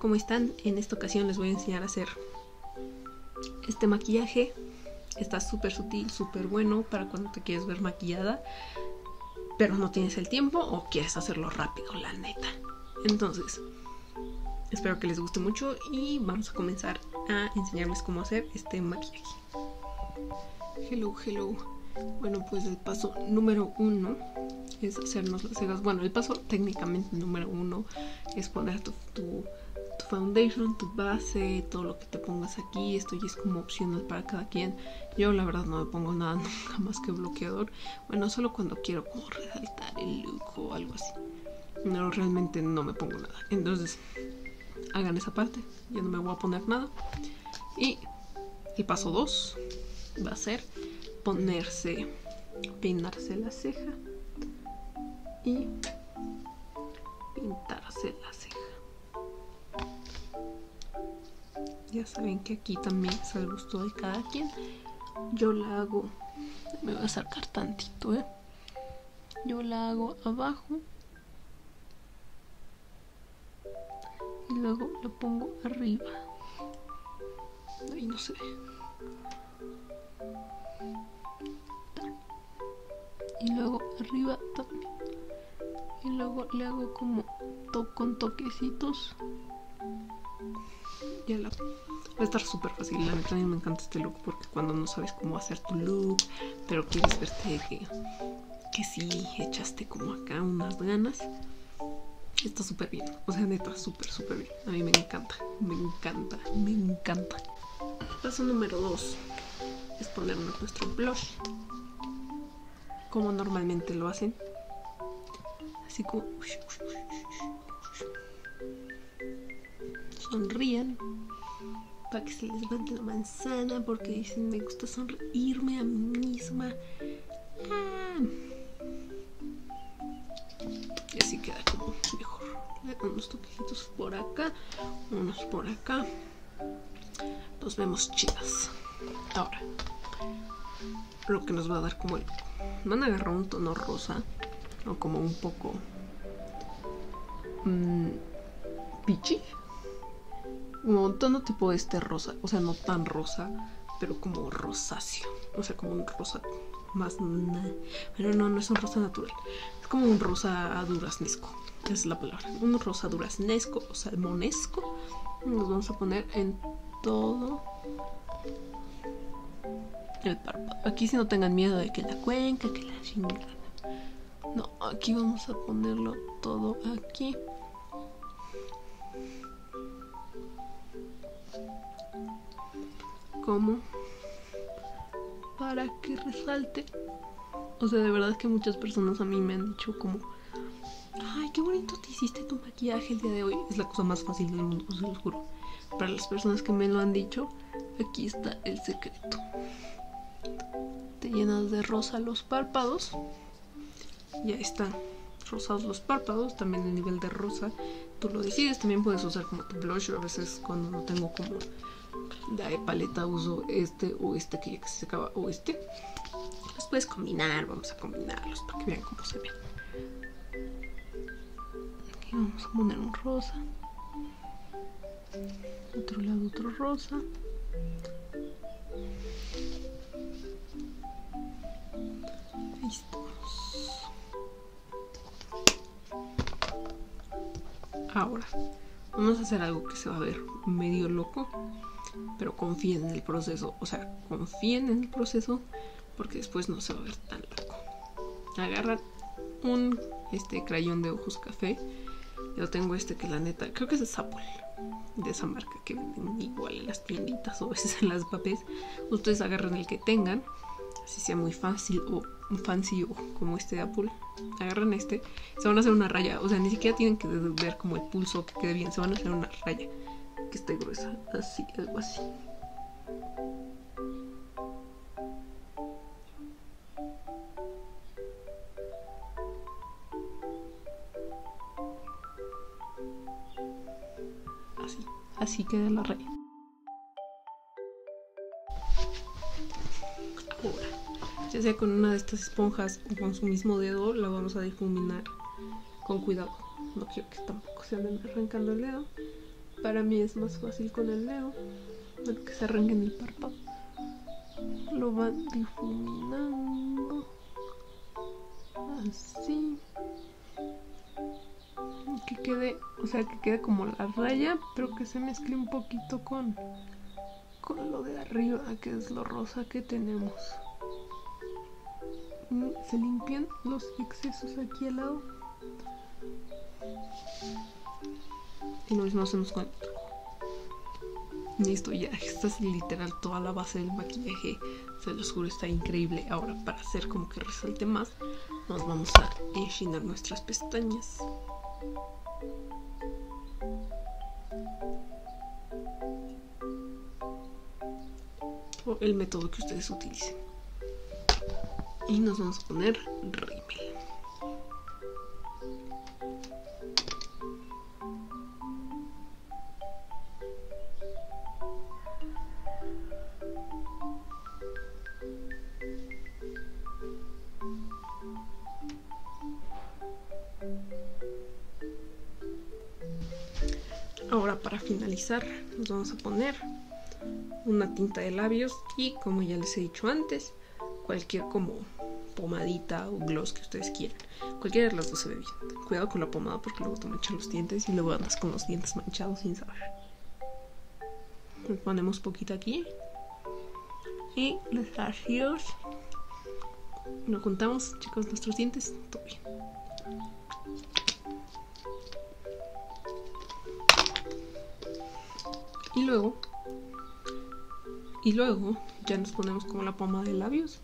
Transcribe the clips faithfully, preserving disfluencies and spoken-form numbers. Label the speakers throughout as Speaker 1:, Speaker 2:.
Speaker 1: ¿cómo están? En esta ocasión les voy a enseñar a hacer este maquillaje. Está súper sutil, súper bueno para cuando te quieres ver maquillada, pero no tienes el tiempo o quieres hacerlo rápido, la neta. Entonces, espero que les guste mucho y vamos a comenzar a enseñarles cómo hacer este maquillaje. Hello, hello. Bueno, pues el paso número uno es hacernos las cejas. Bueno, el paso técnicamente número uno es poner tu, tu, tu foundation, tu base, todo lo que te pongas aquí. Esto ya es como opcional para cada quien. Yo la verdad no me pongo nada nunca más que bloqueador. Bueno, solo cuando quiero como resaltar el look o algo así. No, realmente no me pongo nada. Entonces, hagan esa parte. Yo no me voy a poner nada. Y el paso dos va a ser ponerse, peinarse la ceja y pintarse la ceja. Ya saben que aquí también es al gusto de cada quien. Yo la hago, me voy a acercar tantito, ¿eh? Yo la hago abajo y luego la pongo arriba. Ahí no se ve. Y luego arriba también. Y luego le hago como to con toquecitos. Ya la... va a estar súper fácil. La neta, a mí me encanta este look porque cuando no sabes cómo hacer tu look, pero quieres verte que, que sí echaste como acá unas ganas, está súper bien. O sea, neta, súper, súper bien. A mí me encanta, me encanta, me encanta. Paso número dos es ponernos nuestro blush como normalmente lo hacen, así como sonrían para que se les levante la manzana, porque dicen me gusta sonreírme a mí misma. Ah. Y así queda como mejor. Unos toquecitos por acá, unos por acá. Nos vemos chidas. Ahora, lo que nos va a dar como el... van a agarrar un tono rosa o como un poco mmm, peachy, como un tono tipo este rosa, o sea, no tan rosa, pero como rosáceo, o sea, como un rosa más, pero no, no es un rosa natural, es como un rosa duraznesco, esa es la palabra, un rosa duraznesco o salmonesco. Nos vamos a poner en todo el párpado. Aquí sí no tengan miedo de que la cuenca, que la chingada. No, aquí vamos a ponerlo todo aquí. Como para que resalte. O sea, de verdad que muchas personas a mí me han dicho como: ay, qué bonito te hiciste tu maquillaje el día de hoy. Es la cosa más fácil del mundo, se los juro. Para las personas que me lo han dicho, aquí está el secreto. Te llenas de rosa los párpados. Ya están rosados los párpados. También el nivel de rosa tú lo decides. También puedes usar como tu blush. Yo a veces cuando no tengo como de paleta uso este o este que ya casi se acaba, o este. Los puedes combinar. Vamos a combinarlos para que vean cómo se ven. Aquí vamos a poner un rosa. Otro lado otro rosa. Ahí estamos. Ahora vamos a hacer algo que se va a ver medio loco, pero confíen en el proceso. O sea, confíen en el proceso porque después no se va a ver tan loco. Agarran un este crayón de ojos café. Yo tengo este que la neta, creo que es de Apple, de esa marca que venden igual en las tienditas o a veces en las papés. Ustedes agarran el que tengan, así sea muy fácil o fancy o como este de Apple. Agarran este, se van a hacer una raya, o sea, ni siquiera tienen que ver como el pulso que quede bien, se van a hacer una raya que esté gruesa, así, algo así. Así, así queda la raya. Ahora, ya sea con una de estas esponjas o con su mismo dedo, la vamos a difuminar con cuidado. No quiero que tampoco se anden arrancando el dedo. Para mí es más fácil con el dedo. Bueno, que se arranque en el párpado. Lo van difuminando. Así. Que quede, o sea, que quede como la raya, pero que se mezcle un poquito con, con lo de arriba, que es lo rosa que tenemos. Y se limpian los excesos aquí al lado. Y lo mismo hacemos con el truco. Listo, ya, esta es literal toda la base del maquillaje. Se los juro, está increíble. Ahora, para hacer como que resalte más, nos vamos a enchinar nuestras pestañas. O el método que ustedes utilicen. Y nos vamos a poner rímel. Ahora, para finalizar, nos vamos a poner una tinta de labios y, como ya les he dicho antes, cualquier como pomadita o gloss que ustedes quieran. Cualquiera de las dos se ve bien. Cuidado con la pomada porque luego te manchan los dientes y luego andas con los dientes manchados sin saber. Nos ponemos poquito aquí y los labios. Nos contamos, chicos, nuestros dientes. Todo bien. Y luego, y luego ya nos ponemos como la pomada de labios.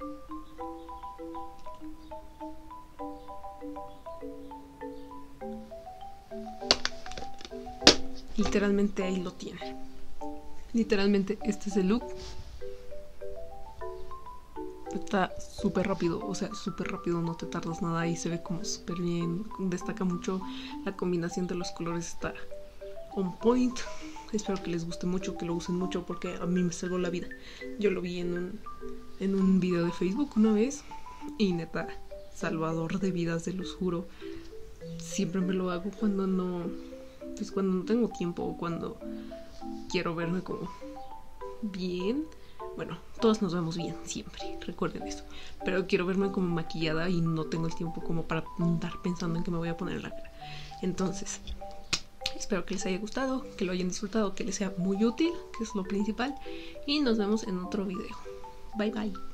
Speaker 1: Literalmente ahí lo tienen. Literalmente este es el look. Está súper rápido, o sea, súper rápido, no te tardas nada y se ve como súper bien. Destaca mucho la combinación de los colores, está on point. Espero que les guste mucho, que lo usen mucho porque a mí me salvó la vida. Yo lo vi en un, en un video de Facebook una vez y neta, salvador de vidas, se los juro. Siempre me lo hago cuando no, pues cuando no tengo tiempo o cuando quiero verme como bien. Bueno, todos nos vemos bien siempre, recuerden eso. Pero quiero verme como maquillada y no tengo el tiempo como para andar pensando en que me voy a poner en la cara. Entonces, espero que les haya gustado, que lo hayan disfrutado, que les sea muy útil, que es lo principal. Y nos vemos en otro video. Bye bye.